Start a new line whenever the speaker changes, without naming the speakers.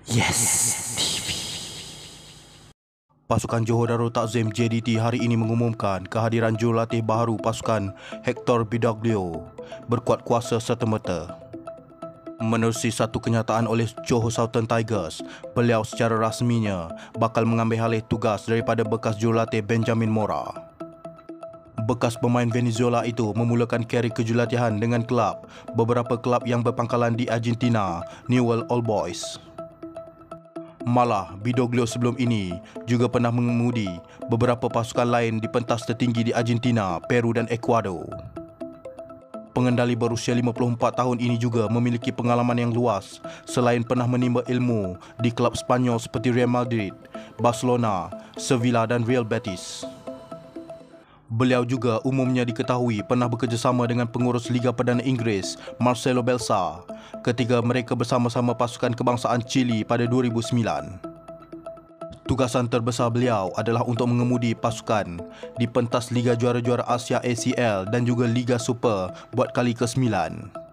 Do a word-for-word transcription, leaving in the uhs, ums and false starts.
Yes T V. Pasukan Johor Darul Takzim J D T hari ini mengumumkan kehadiran jurulatih baharu pasukan Hector Bidoglio berkuat kuasa serta-merta. Menerusi satu kenyataan oleh Johor Southern Tigers, beliau secara rasminya bakal mengambil alih tugas daripada bekas jurulatih Benjamin Mora. Bekas pemain Venezuela itu memulakan karier kejurulatihan dengan kelab beberapa kelab yang berpangkalan di Argentina, Newell's Old Boys. Malah, Bidoglio sebelum ini juga pernah mengemudi beberapa pasukan lain di pentas tertinggi di Argentina, Peru dan Ecuador. Pengendali berusia lima puluh empat tahun ini juga memiliki pengalaman yang luas selain pernah menimba ilmu di kelab Spanyol seperti Real Madrid, Barcelona, Sevilla dan Real Betis. Beliau juga umumnya diketahui pernah bekerjasama dengan pengurus Liga Perdana Inggeris, Marcelo Bielsa, ketika mereka bersama-sama pasukan kebangsaan Chile pada dua ribu sembilan. Tugasan terbesar beliau adalah untuk mengemudi pasukan di pentas Liga Juara-Juara Asia A C L dan juga Liga Super buat kali ke sembilan.